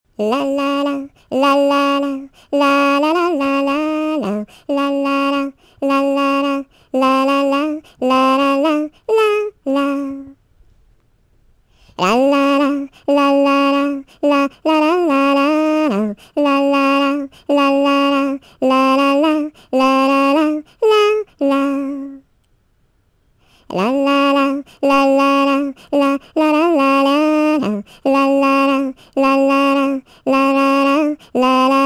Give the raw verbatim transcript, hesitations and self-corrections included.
La la la, la la la, la la la la la la, la la la, la la la, la la la, la la la, la la. La la la, la la la, la la la la la, la la la, la la la, la la la, la la la, la la. La la la, la la la, la la la la la, la la la, la la la, la la la, la la